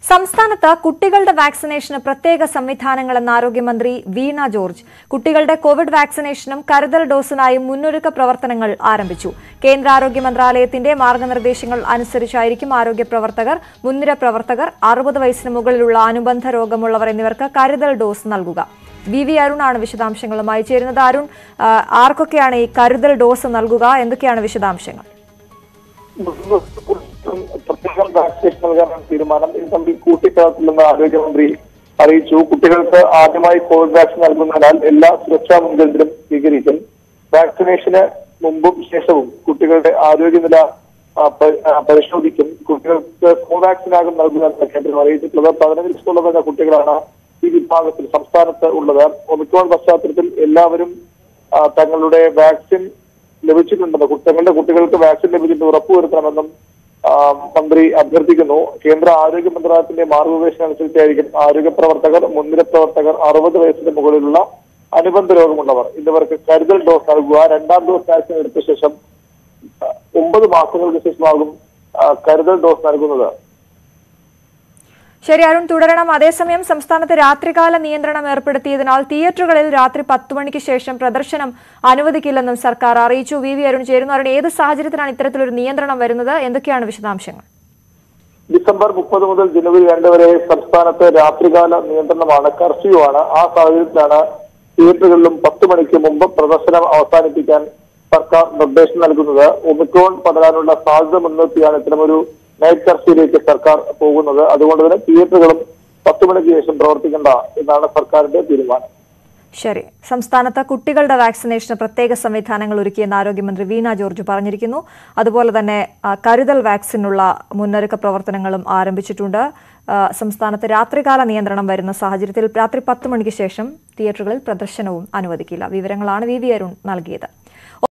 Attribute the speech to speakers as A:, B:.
A: സംസ്ഥാനത്ത് കുട്ടികളുടെ വാക്സിനേഷന് പ്രത്യേക സംവിധാനങ്ങളെന്ന് ആരോഗ്യമന്ത്രി വീണ ജോർജ്. കുട്ടികളുടെ കോവിഡ് വാക്സിനേഷനും കരുതൽ ഡോസിനായും മുന്നൊരുക്ക പ്രവർത്തനങ്ങൾ ആരംഭിച്ചു. കേന്ദ്ര ആരോഗ്യ മന്ത്രാലയത്തിന്റെ മാർഗനിർദ്ദേശങ്ങൾ അനുസരിച്ചായിരിക്കും ആരോഗ്യ പ്രവർത്തകർ, മുൻനിര പ്രവർത്തകർ, 60 വയസ്സിന് മുകളിലുള്ള അനുബന്ധ രോഗമുള്ളവർ എന്നിവർക്ക് കരുതൽ ഡോസ് നൽകുക. വി അരുണാണ് വിശദാംശങ്ങളുമായി ചേരുന്നത്. അരുൺ, ആർക്കൊക്കെയാണ് ഈ കരുതൽ ഡോസ് നൽകുക? എന്തൊക്കെയാണ് വിശദാംശങ്ങൾ?
B: പ്രത്യേകം വാക്സിനേഷൻ നൽകാനാണ് തീരുമാനം. ഇത് തമ്മിൽ കൂട്ടിക്കലർത്തില്ലെന്ന് ആരോഗ്യമന്ത്രി അറിയിച്ചു. കുട്ടികൾക്ക് ആദ്യമായി കോവിഡ് വാക്സിൻ നൽകുന്നതിനാൽ എല്ലാ സുരക്ഷാ മുൻകരുതലും സ്വീകരിക്കും. വാക്സിനേഷന് മുമ്പും ശേഷവും കുട്ടികളുടെ ആരോഗ്യനില പരിശോധിക്കും. കുട്ടികൾക്ക് കോവാക്സിനാകും നൽകുന്നതെന്ന് കേന്ദ്രം അറിയിച്ചിട്ടുള്ളത്. 15 വയസ്സുള്ള കുട്ടികളാണ് ഈ വിഭാഗത്തിൽ സംസ്ഥാനത്ത് ഉള്ളത്. ഒമിക്രോൺ പശ്ചാത്തലത്തിൽ എല്ലാവരും തങ്ങളുടെ വാക്സിൻ ലഭിച്ചിട്ടുണ്ടെന്ന്, തങ്ങളുടെ കുട്ടികൾക്ക് വാക്സിൻ ലഭിച്ചിട്ട് ഉറപ്പുവരുത്തണമെന്നും മന്ത്രി അഭ്യർത്ഥിക്കുന്നു. കേന്ദ്ര ആരോഗ്യ മന്ത്രാലയത്തിന്റെ മാർഗനിർദ്ദേശം അനുസരിച്ചായിരിക്കും ആരോഗ്യ പ്രവർത്തകർ, മുൻനിര പ്രവർത്തകർ, 60 വയസ്സിന് മുകളിലുള്ള അനുബന്ധ രോഗമുള്ളവർ എന്നിവർക്ക് കരുതൽ ഡോസ് നൽകുക. 2ാം ഡോസ് വാക്സിൻ എടുത്ത ശേഷം 9 മാസങ്ങൾക്ക് ശേഷമാകും കരുതൽ ഡോസ് നൽകുന്നത്.
A: ശരി അരുൺ, തുടരണം. അതേസമയം സംസ്ഥാനത്ത് രാത്രികാല നിയന്ത്രണം ഏർപ്പെടുത്തിയതിനാൽ തിയേറ്ററുകളിൽ രാത്രി 10 മണിക്ക് ശേഷം പ്രദർശനം അനുവദിക്കില്ലെന്നും സർക്കാർ അറിയിച്ചു. വി അരുൺ ചേരുന്നു. അരുൺ, ഏത് സാഹചര്യത്തിലാണ് ഇത്തരത്തിലൊരു നിയന്ത്രണം വരുന്നത്? എന്തൊക്കെയാണ് വിശദാംശങ്ങൾ?
B: ഡിസംബർ 30 മുതൽ ജനുവരി 2 വരെ സംസ്ഥാനത്ത് രാത്രികാല നിയന്ത്രണമാണ്, കർഫ്യൂ ആണ്. ആ സാഹചര്യത്തിലാണ് തിയേറ്ററുകളിലും 10 മണിക്ക് മുമ്പ് പ്രദർശനം അവസാനിപ്പിക്കാൻ സർക്കാർ നിർദ്ദേശം നൽകുന്നത്. ഒമിക്രോൺ പടരാനുള്ള സാധ്യത മുൻനിർത്തിയാണ് ഇത്തരമൊരു നൈറ്റ് കർഫ്യൂയിലേക്ക് സർക്കാർ പോകുന്നത്. അതുകൊണ്ട് തന്നെ തിയേറ്ററുകളും 10 മണിക്ക് ശേഷം പ്രവർത്തിക്കേണ്ട എന്നാണ് സർക്കാരിന്റെ തീരുമാനം.
A: ശരി. സംസ്ഥാനത്ത് കുട്ടികളുടെ വാക്സിനേഷന് പ്രത്യേക സംവിധാനങ്ങൾ ഒരുക്കിയെന്ന് ആരോഗ്യമന്ത്രി വീണ ജോർജ് പറഞ്ഞിരിക്കുന്നു. അതുപോലെ തന്നെ കരുതൽ വാക്സിനുള്ള മുന്നൊരുക്ക പ്രവർത്തനങ്ങളും ആരംഭിച്ചിട്ടുണ്ട്. സംസ്ഥാനത്ത് രാത്രികാല നിയന്ത്രണം വരുന്ന സാഹചര്യത്തിൽ രാത്രി 10 മണിക്ക് ശേഷം തിയേറ്ററുകളിൽ പ്രദർശനവും അനുവദിക്കില്ല. വിവരങ്ങളാണ് വി അരുൺ നൽകിയത്.